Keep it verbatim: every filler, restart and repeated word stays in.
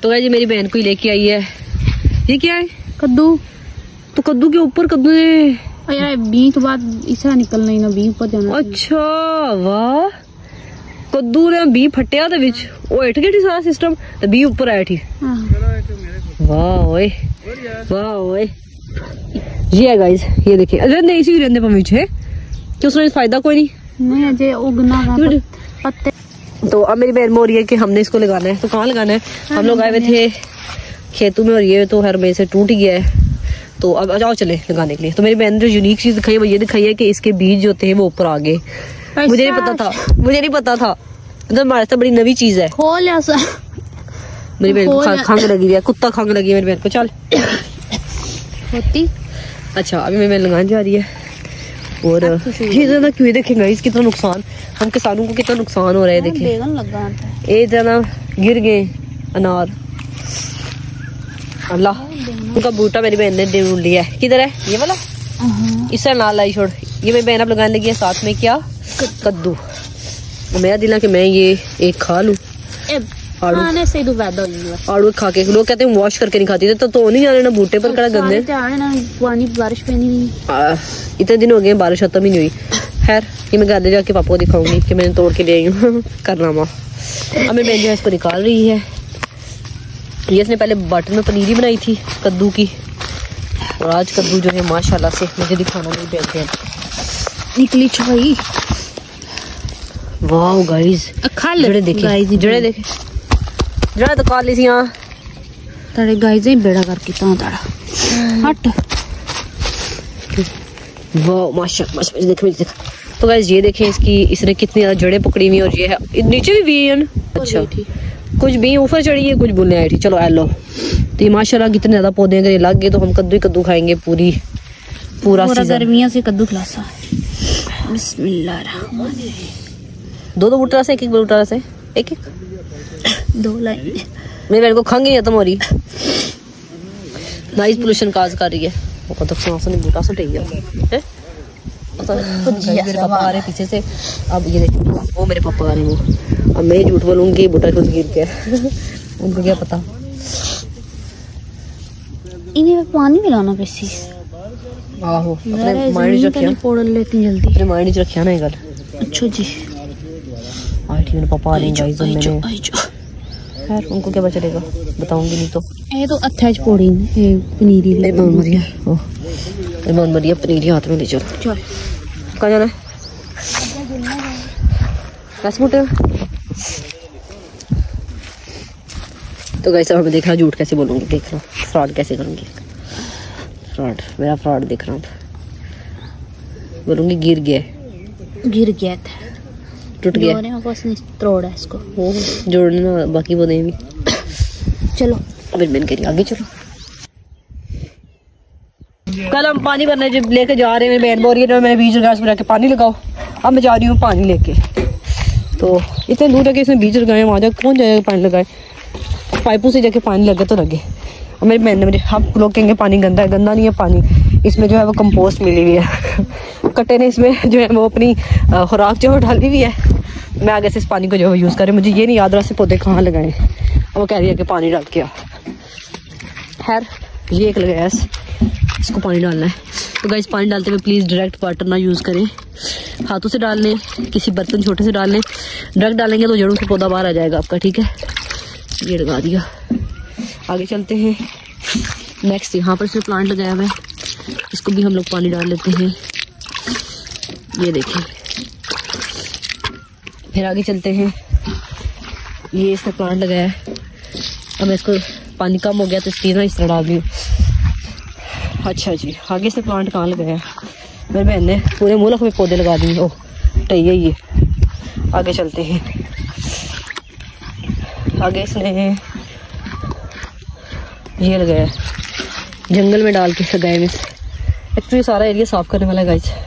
तो गाइस ये मेरी बहन को ही लेके आई है। ये क्या है? कद्दू। तो कद्दू के ऊपर कद्दू है यार, बी के बाद इसा निकलना ही ना, बी ऊपर जाना। अच्छा वाह, कद्दू ने बी फटिया ते विच ओ हट गया सारा सिस्टम ते बी ऊपर आया थी। वाह ओए वाह ओए। ये है गाइस, ये देखिए अरे नहीं इसी रहने पर विच है कि उसमें फायदा कोई नहीं नहीं अजय उगना पत्ते। तो अब मेरी बहन बोल रही है कि हमने इसको लगाना है। तो कहाँ लगाना है? हम लोग आए हुए थे खेतों में और ये तो हर में से टूट गया है, तो अब जाओ चले लगाने के लिए। तो मेरी बहन ने जो यूनिक चीज दिखाई है वो ये दिखाई है कि इसके बीज जो थे वो ऊपर आ गए। मुझे नहीं पता था, मुझे नहीं पता था, मतलब हमारे साथ बड़ी नवी चीज है। खोल ऐसा मेरी बहन को खंग लगी है, कुत्ता खंग लगी है मेरी बहन को। चल होती। अच्छा अभी मेरी बहन लगाने जा रही है। और ये ज्यादा क्यों देखेंगे इस कितना नुकसान, हम किसानों को कितना नुकसान हो रहा है। देखिए बेगन लगा ये जना गिर गए अनार, अल्लाह उनका बूटा मेरी बहन ने ढूंढ लिया है। किधर है ये वाला? इससे नाल लाई छोड़। ये मेरी बहन अब लगाने लगी है साथ में क्या? कद्दू। मेरा दिल है कि मैं ये एक खा लूं। खाने से आड़ू खा के लोग कहते हैं वॉश करके नहीं खाती थे, तो तो नहीं जाने ना बूटे पर कड़ा गंदे। पानी बारिश पे नहीं, इतने दिन हो गए बारिश खत्म ही नहीं हुई। खैर ये मैं घर जाके पापा को दिखाऊंगी कि मैंने तोड़ के ले आई हूँ करनामा। अब मेरी बहन जो है इसको निकाल रही है। ये इसने पहले बटर में पनीरी बनाई थी कद्दू की, और आज कद्दू जो है माशाल्लाह से मुझे दिखाना नहीं बेचते हैं निकली छुई। वाह गाइस जड़े देखे, जड़े देखे जड़े तो काली सी यहाँ तारे गाइस ही बेड़ा करके ता ताड़ा हट। वाह माशाल्लाह माशाल्लाह देख देख। तो गाइस ये देखें इसकी, इसने कितनी ज्यादा जड़ें पकड़ी हुई, और ये है नीचे भी वी है ना। अच्छा कुछ भी ऊपर चढ़ी है कुछ बुलने आई थी। चलो हेलो। तो ये माशाल्लाह कितने ज्यादा पौधे अगर ये लग गए तो हम कद्दू ही कद्दू खाएंगे पूरी पूरा गर्मियों से कद्दू खिलासा। बिस्मिल्लाह। दो दो बूटा से एक एक बूटा से एक एक दो लाइन। मेरी बहन को खंग ही खत्म हो रही, नाइस पोल्यूशन काज कर रही है। वो तो सांस नहीं बूटा से टेक है। मेरे पापा आ रहे पीछे से। अब ये देखो वो मेरे पापा आ रहे वो, अब मैं झूठ बोलूंगी बूटा खुद गिर गया उनको क्या पता। इन्हें पानी मिलाना बेसी। आहो अपने माइंड रखिया, पोड़ लेती जल्दी अपने माइंड रखिया ना ये गल। अच्छा जी आई पापा आ रहे गाइस। मैंने खैर उनको क्या पता चलेगा, बताऊंगी नहीं तो। ये तो अथाच पोड़ी ये पनीरी ले बहुत बढ़िया। ओह बहुत बढ़िया पनीरी हाथ में ले चल। चल कहाँ जाना है? कैसे बूटे? तो गाइस अब मैं देख रहा झूठ कैसे बोलूंगी, देख रहा फ्रॉड कैसे करूंगी। फ्रॉड मेरा फ्रॉड देख रहा हूँ। बोलूंगी गिर गया, गिर गया था, टूट गया, तोड़ा इसको जोड़ने ना बाकी वो भी। चलो अभी मैंने कह रही आगे चलो। कल हम पानी भरने जब लेके जा रहे हैं, मेरी बहन बोल रही है मैंने बीज लगाया उसमें जाके पानी लगाओ। अब मैं जा रही हूँ पानी लेके, तो इतने दूर जाके इसमें बीज लगाए, वहाँ जाके कौन जाएगा पानी लगाए, पाइपों से जाके पानी लगे तो लगे। और मेरी बहन ने मुझे, हम लोग कहेंगे पानी गंदा है, गंदा नहीं है पानी, इसमें जो है वो कंपोस्ट मिली हुई है कट्टे ने इसमें जो है वो अपनी खुराक जो है डाली हुई है। मैं आगे से इस पानी को जो है यूज़ करें। मुझे ये नहीं याद रहा से पौधे कहाँ लगाए, वो कह रही है कि पानी डाल के आ। खैर ये एक लगाया, इसको पानी डालना है। तो गाइस पानी डालते हुए प्लीज़ डायरेक्ट वाटर ना यूज़ करें, हाथों से डाल लें, किसी बर्तन छोटे से डाल लें। डायरेक्ट डालेंगे तो जड़ों से पौधा बाहर आ जाएगा आपका, ठीक है। ये लगा दिया, आगे चलते हैं। नेक्स्ट यहाँ पर इसमें प्लांट लगाया हुआ है, इसको भी हम लोग पानी डाल लेते हैं। ये देखें, फिर आगे चलते हैं। ये इसमें प्लांट लगाया है, अब मैं इसको पानी कम हो गया तो इसकी ना इस तरह डाल दी। अच्छा जी, आगे से प्लांट कहाँ लगाया? मेरी बहन ने पूरे मुल्क में पौधे लगा दिए। ओह टही है ये। आगे चलते हैं, आगे इसने ये लगाया, जंगल में डाल के लगाए। एक्चुअली सारा एरिया साफ करने वाला है गाइस।